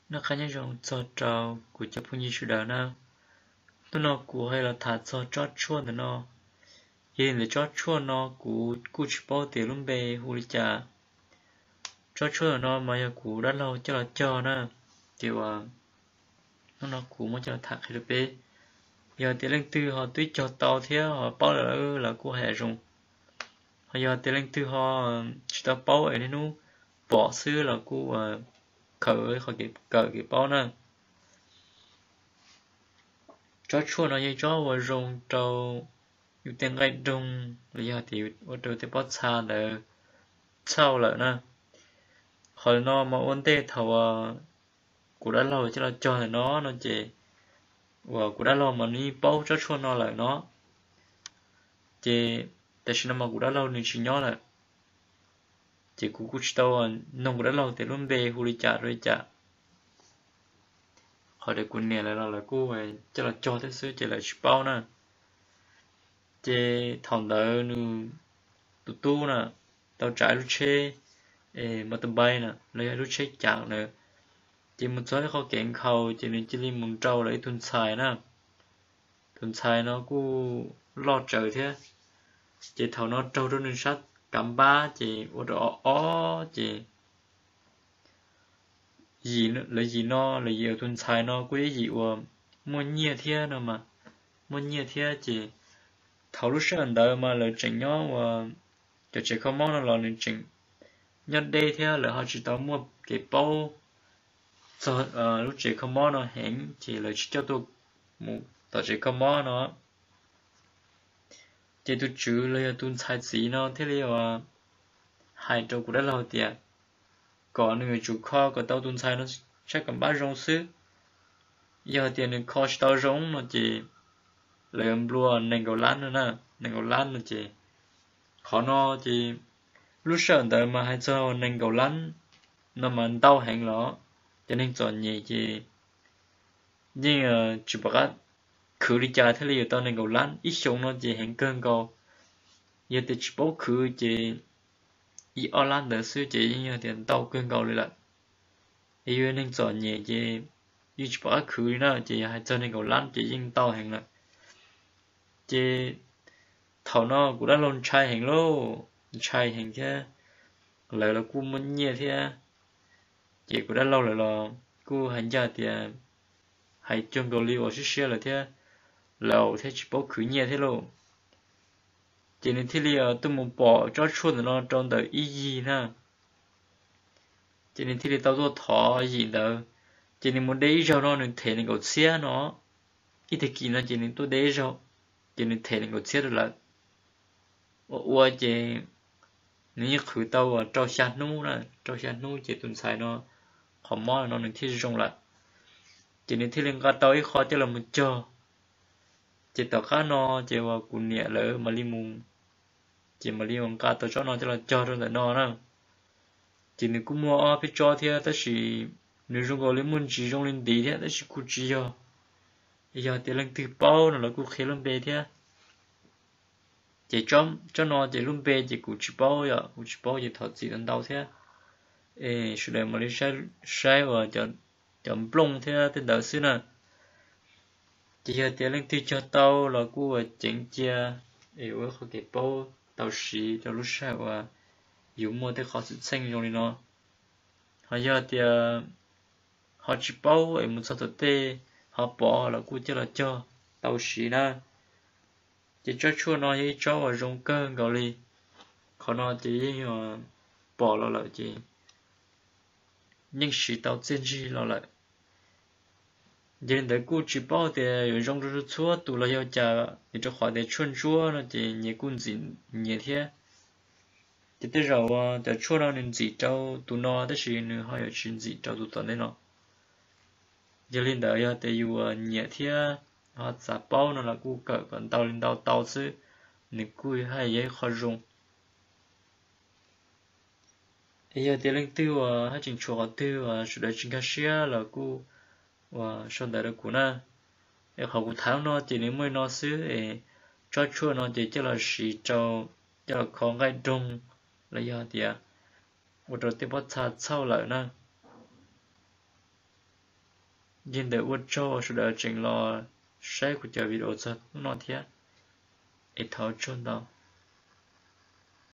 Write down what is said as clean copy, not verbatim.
nó khá nhanh rộng cho trâu của chấp phun như chủ đạo nào tôi nó của hay là thả cho chót chuồn thì nó hiện là chót chuồn nó của chỉ bao tiền luôn bề hù đi chả chót chuồn nó mà giờ của đã lâu cho là cho nè kiểu nó của mà cho thả hay được bề giờ tiền lên tư họ tuyết cho tàu thế họ bao là của hệ rồng họ giờ tiền lên tư họ chỉ tao bao ấy nên nó bỏ xứ là của cỡ họ cái bao nè chót chuồn nó như chó vào rồng trâuอยู่เตียงไกดงระยะที่ว่าเจอที่ปอดชาเดอเช่าเลยนะขอนอมาอ้วนเต้ถว่ากูได้เล่าจะเราจอเลยเนาะเจว่ากูได้เล่ามันนี่เป้าจะชวนนอเลยเนาะเจแต่ฉันมากูได้เล่านี่ชิญย้อนเลยเจกูชิตาวันน้องกูได้เล่าแต่รุ่นเบย์ฮูริจ่าด้วยจ่าขอเด็กกูเนี่ยเลยเราเลยกูไปจะเราจอที่ซื้อเจเลยชิเป้านะchế thằng đó nu tu nè tao trái lúc chế mà tao bay nè lấy lúc chế chạng nè chế một sốเขาเก่งเขาchế nên chỉ li muốn trâu lấy tuần xài nè tuần xài nó cứ lo trời thế chế thằng nó trâu đó nên sát cắm ba chế ở đó chế gì nữa lấy gì nó lấy gì tuần xài nó quý gì mà muốn nhia thế nữa mà muốn nhia thế chế thầu lúc sáng đó mà lời chỉnh nhó và cho chị không mong là lời chỉnh nhất đây theo là họ chỉ tao mua cái bao cho lúc chị không mong nó hẹn chỉ là cho tôi một tao chị không mong nó chỉ tôi chữ là tôi sai gì nó thế là hai trâu cũng đã lâu tiền còn người chủ kho của tao tôi sai nó chắc còn ba rong xứ giờ tiền người kho tao rong nó chỉ làm lúa nền cầu lán nữa nè nền cầu lán nữa chị khó nó chị lúc sáng tới mà hay cho nền cầu lán nó mà đau hẹn nó cho nên chọn nhẹ chị nhưng chỉ bảo cái khử đi trả thế là tao nền cầu lán ít sống nó chị hẹn cơn cầu giờ thì chỉ bảo khử chị ít ở lán đỡ xưa chị nhưng thì đau cơn cầu lại là yêu nên chọn nhẹ chị như chỉ bảo khử nó chị hay cho nền cầu lán chị nhưng đau hẹn là chị thầu nó cũng đã luôn trai hình lô trai hình thế lại là cô muốn nhẹ thế chị cũng đã lâu lại là cô hành gia thì hay trong đồ liu ở xíu là thế lâu thế chỉ bảo khử nhẹ thế luôn chị nên thế là tôi muốn bỏ cho chuột nó trong đời ý gì nè chị nên thế là tao tôi thọ gì đâu chị nên muốn để cho nó nên thể nên cầu xe nó ít thì kỳ nó chị nên tôi để cho chị nên thể nên cầu xe được là ủa chị nếu khử tàu ở trâu xa nú nè trâu xa nú chị tuần xài nó khó mò nó nên thiết trong lại chị nên thiết lên cả tàu ấy khó cho là một cho chị tàu cá nó chị vào cùn nhẹ lỡ mà li mùng chị mà li mùng cả tàu cho nó cho là cho rồi là nó nè chị nên cũng mua ở phía cho thế ta chỉ nếu trong gọi lên muốn chỉ trong lên tí thế ta chỉ cú chỉ cho giờ thì lên từ bao nó là cú khé lên bề thế chị cho nó chị luôn bê chị cũng chỉ bao giờ thật gì đến đâu thế sự đời mà đi sai và chọn plong thế tên đỡ xưa nè chị giờ tiền lên từ cho tao là cô ở chỉnh chia ở khu cái bao tao xí cho lúc sai và dùng mua thế khó sự xanh trong nó họ giờ thì họ chỉ bao ở một số thực tế họ bỏ là cô cho là cho tao xí nè chỉ cho chua nó chỉ cho vào rong cơn gọi đi khó nó chỉ bỏ nó lại chỉ nhưng chỉ tao chân gì nó lại giờ để cô chỉ bảo thì rong rất chua tụ là yêu cha thì cho khỏi để chuồn chua nó chỉ nhẹ cún gì nhẹ thế thì tới rồi để chua nó nên chỉ cho tụ nó đó chỉ nữa hay là chuyện gì cho tụ tao đấy nó giờ lên đời giờ thì yêu nhẹ thế họ giả bao nó là cú cỡ còn tàu lên tàu chứ nên cú hay dễ khó dùng giờ thì lên tiêu hay chỉnh chùa tiêu sự đại chính cashier là cú và sau đó là cú na họ cú tháo nó chỉ nên mới nó xứ cho chua nó chỉ cho là xì cho là khó gai đông là giờ thì một rồi tiếp bắt chặt sau lại na nhìn để uất cho sự đỡ chỉnh lo sẽ của chờ video thật nó thiệt ít thấu chôn đâu